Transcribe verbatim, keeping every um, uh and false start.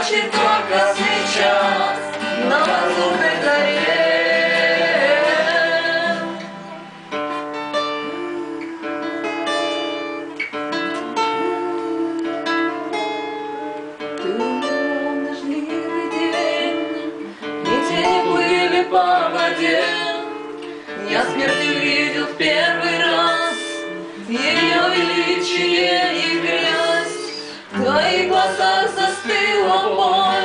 гаснет только сейчас на лазурной горе. Ты умерла в дождливый день, и тени плыли по воде. Я смерть увидел в первый раз, ее величие и грязь. В твоих глазах застыла боль.